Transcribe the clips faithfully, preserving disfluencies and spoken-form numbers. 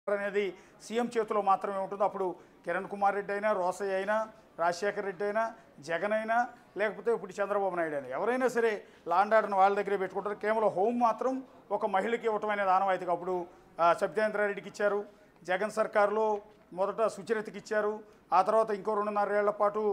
అనేది సీఎం చేతిలో మాత్రమే ఉంటుంది. అప్పుడు కిరణ్ కుమార్ రెడ్డి అయినా, రోసయ్య అయినా, రాజశేఖర్ రెడ్డి అయినా, జగన్ అయినా, లేకపోతే ఇప్పుడు చంద్రబాబు నాయుడు అయినా ఎవరైనా సరే లాండ్ ఆర్డర్ని వాళ్ళ దగ్గరే పెట్టుకుంటారు. కేవలం హోం మాత్రం ఒక మహిళకి ఇవ్వటం అనేది ఆనవాయితీగా అప్పుడు సత్యేంద్రారెడ్డికి ఇచ్చారు. జగన్ సర్కారులో మొదట సుచరితకి ఇచ్చారు. ఆ తర్వాత ఇంకో రెండున్నర ఏళ్ల పాటు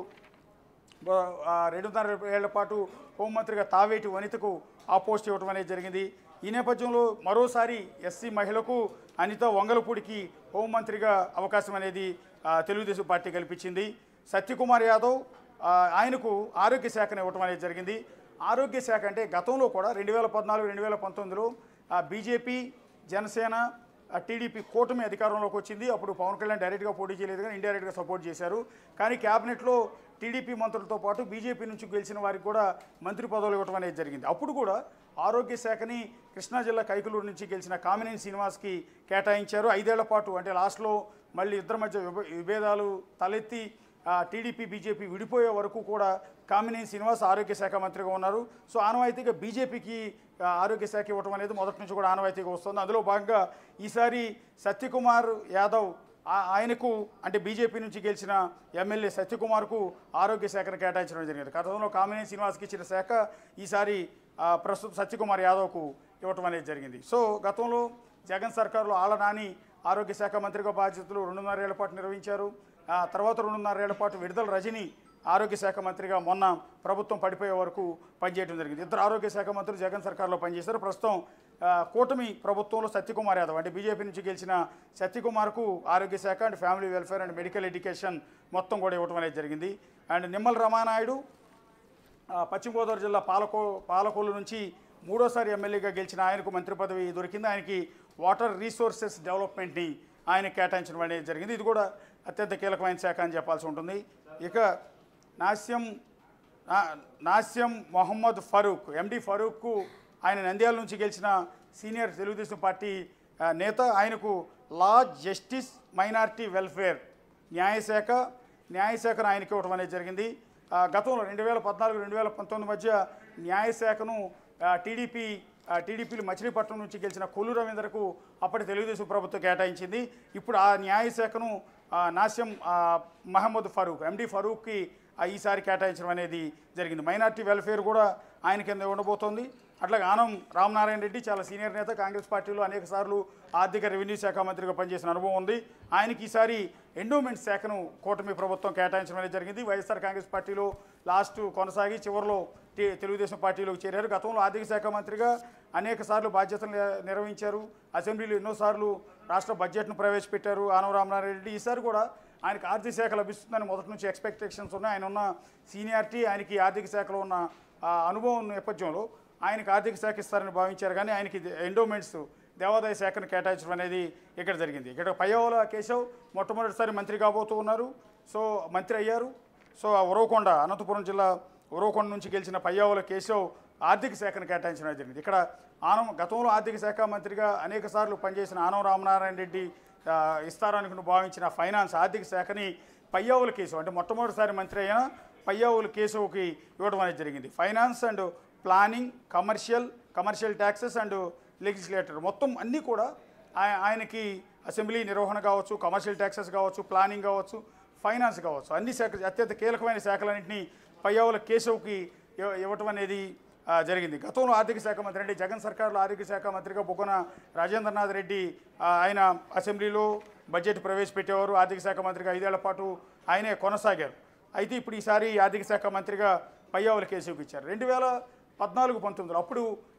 రెండున్నర ఏళ్ల పాటు హోంమంత్రిగా తావేటి వనితకు ఆ పోస్ట్ ఇవ్వటం అనేది జరిగింది. ఈ నేపథ్యంలో మరోసారి ఎస్సీ మహిళకు అనిత వంగలపూడికి హోంమంత్రిగా అవకాశం అనేది తెలుగుదేశం పార్టీ కల్పించింది. సత్యకుమార్ యాదవ్ ఆయనకు ఆరోగ్య శాఖను ఇవ్వటం అనేది జరిగింది. ఆరోగ్య శాఖ అంటే గతంలో కూడా రెండు వేల పద్నాలుగు రెండు వేల పంతొమ్మిదిలో బీజేపీ, జనసేన, టీడీపీ కూటమి అధికారంలోకి వచ్చింది. అప్పుడు పవన్ కళ్యాణ్ డైరెక్ట్గా పోటీ చేయలేదు కానీ ఇండైరెక్ట్గా సపోర్ట్ చేశారు. కానీ క్యాబినెట్లో టీడీపీ మంత్రులతో పాటు బీజేపీ నుంచి గెలిచిన వారికి కూడా మంత్రి పదవులు ఇవ్వడం అనేది జరిగింది. అప్పుడు కూడా ఆరోగ్య శాఖని కృష్ణా జిల్లా కైకలూరు నుంచి గెలిచిన కామినేని శ్రీనివాస్కి కేటాయించారు. ఐదేళ్ల పాటు అంటే లాస్ట్లో మళ్ళీ ఇద్దరి మధ్య విభేదాలు తలెత్తి టీడీపీ బీజేపీ విడిపోయే వరకు కూడా కామినేని శ్రీనివాస్ ఆరోగ్య శాఖ మంత్రిగా ఉన్నారు. సో ఆనవాయితీగా బీజేపీకి ఆరోగ్య శాఖ ఇవ్వడం అనేది మొదటి నుంచి కూడా ఆనవాయితీగా వస్తుంది. అందులో భాగంగా ఈసారి సత్యకుమార్ యాదవ్ ఆయనకు అంటే బీజేపీ నుంచి గెలిచిన ఎమ్మెల్యే సత్యకుమార్కు ఆరోగ్య శాఖను కేటాయించడం జరిగింది. గతంలో కామినేని శ్రీనివాస్కి ఇచ్చిన శాఖ ఈసారి ప్రస్తుతం సత్యకుమార్ యాదవ్కు ఇవ్వటం అనేది జరిగింది. సో గతంలో జగన్ సర్కారులో ఆళ్ల నాని ఆరోగ్య శాఖ మంత్రిగా బాధ్యతలు రెండున్నరేళ్ల పాటు నిర్వహించారు. తర్వాత రెండున్నరేళ్ల పాటు విడుదల రజని ఆరోగ్య శాఖ మంత్రిగా మొన్న ప్రభుత్వం పడిపోయే వరకు పనిచేయడం జరిగింది. ఇద్దరు ఆరోగ్య శాఖ మంత్రులు జగన్ సర్కార్లో పనిచేశారు. ప్రస్తుతం కూటమి ప్రభుత్వంలో సత్యకుమార్ యాదవ్ అంటే బీజేపీ నుంచి గెలిచిన సత్యకుమార్కు ఆరోగ్య శాఖ and family welfare and medical education మొత్తం కూడా ఇవ్వడం అనేది జరిగింది. అండ్ నిమ్మల రామానాయుడు పశ్చిమ గోదావరి జిల్లా పాలకో పాలకోలు నుంచి మూడోసారి ఎమ్మెల్యేగా గెలిచిన ఆయనకు మంత్రి పదవి దొరికింది. ఆయనకి వాటర్ రీసోర్సెస్ డెవలప్మెంట్ని ఆయన కేటాయించడం అనేది జరిగింది. ఇది కూడా అత్యంత కీలకమైన శాఖ అని చెప్పాల్సి ఉంటుంది. ఇక నాస్యం నాస్యం మొహమ్మద్ ఫరూక్ ఎండి ఫరూక్కు ఆయన నంద్యాల నుంచి గెలిచిన సీనియర్ తెలుగుదేశం పార్టీ నేత. ఆయనకు లా, జస్టిస్, మైనారిటీ వెల్ఫేర్ న్యాయశాఖ న్యాయశాఖను ఆయనకి ఇవ్వడం అనేది జరిగింది. గతంలో రెండు వేల పద్నాలుగు రెండు వేల పంతొమ్మిది మధ్య న్యాయశాఖను టీడీపీ టీడీపీలు మచిలీపట్నం నుంచి గెలిచిన కొల్లు రవీంద్రకు అప్పటి తెలుగుదేశం ప్రభుత్వం కేటాయించింది. ఇప్పుడు ఆ న్యాయశాఖను నాస్యం మహమ్మద్ ఫరూక్ ఎండి ఫరూక్కి ఈసారి కేటాయించడం అనేది జరిగింది. మైనార్టీ వెల్ఫేర్ కూడా ఆయన కింద ఉండబోతోంది. అట్లాగే ఆనం రామనారాయణ రెడ్డి చాలా సీనియర్ నేత, కాంగ్రెస్ పార్టీలో అనేక సార్లు ఆర్థిక రెవెన్యూ శాఖ మంత్రిగా పనిచేసిన అనుభవం ఉంది. ఆయనకి ఈసారి ఎండోమెంట్ శాఖను కూటమి ప్రభుత్వం కేటాయించడం అనేది జరిగింది. వైఎస్ఆర్ కాంగ్రెస్ పార్టీలో లాస్ట్ కొనసాగి చివరిలో తెలుగుదేశం పార్టీలోకి చేరారు. గతంలో ఆర్థిక శాఖ మంత్రిగా అనేక సార్లు బాధ్యతలు నిర్వహించారు. అసెంబ్లీలో ఎన్నోసార్లు రాష్ట్ర బడ్జెట్ను ప్రవేశపెట్టారు ఆనం రామనారాయణ రెడ్డి. ఈసారి కూడా ఆయనకు ఆర్థిక శాఖ లభిస్తుందని మొదటి నుంచి ఎక్స్పెక్టేషన్స్ ఉన్నాయి. ఆయన ఉన్న సీనియారిటీ, ఆయనకి ఆర్థిక శాఖలో ఉన్న అనుభవం నేపథ్యంలో ఆయనకు ఆర్థిక శాఖ ఇస్తారని భావించారు. కానీ ఆయనకి ఎండోమెంట్స్ దేవాదాయ శాఖను కేటాయించడం అనేది ఇక్కడ జరిగింది. ఇక్కడ పయ్యావుల కేశవ్ మొట్టమొదటిసారి మంత్రి కాబోతూ ఉన్నారు. సో మంత్రి అయ్యారు. సో ఉరవకొండ అనంతపురం జిల్లా ఉరవకొండ నుంచి గెలిచిన పయ్యావుల కేశవ్ ఆర్థిక శాఖను కేటాయించడం జరిగింది. ఇక్కడ ఆనం గతంలో ఆర్థిక శాఖ మంత్రిగా అనేక సార్లు పనిచేసిన ఆనం రామనారాయణ రెడ్డి ఇస్తారనుకుని భావించిన ఫైనాన్స్ ఆర్థిక శాఖని పయ్యావుల కేశవ్ అంటే మొట్టమొదటిసారి మంత్రి అయిన పయ్యావుల కేశవ్కి ఇవ్వడం అనేది జరిగింది. Finance and planning, commercial commercial taxes and legislator మొత్తం అన్నీ కూడా ఆయనకి అసెంబ్లీ నిర్వహణ కావచ్చు, కమర్షియల్ ట్యాక్సెస్ కావచ్చు, ప్లానింగ్ కావచ్చు, ఫైనాన్స్ కావచ్చు, అన్ని శాఖ అత్యంత కీలకమైన శాఖలన్నింటినీ పయ్యావుల కేశవ్కి ఇవ్వటం అనేది జరిగింది. గతంలో ఆర్థిక శాఖ మంత్రి అంటే జగన్ సర్కారులో ఆర్థిక శాఖ మంత్రిగా బొగ్గన రాజేంద్రనాథ్ రెడ్డి ఆయన అసెంబ్లీలో బడ్జెట్ ప్రవేశపెట్టేవారు. ఆర్థిక శాఖ మంత్రిగా ఐదేళ్ల పాటు ఆయనే కొనసాగారు. అయితే ఇప్పుడు ఈసారి ఆర్థిక శాఖ మంత్రిగా పయ్యావుల కేశవ్కి ఇచ్చారు. రెండు వేల పద్నాలుగు పంతొమ్మిదిలో అప్పుడు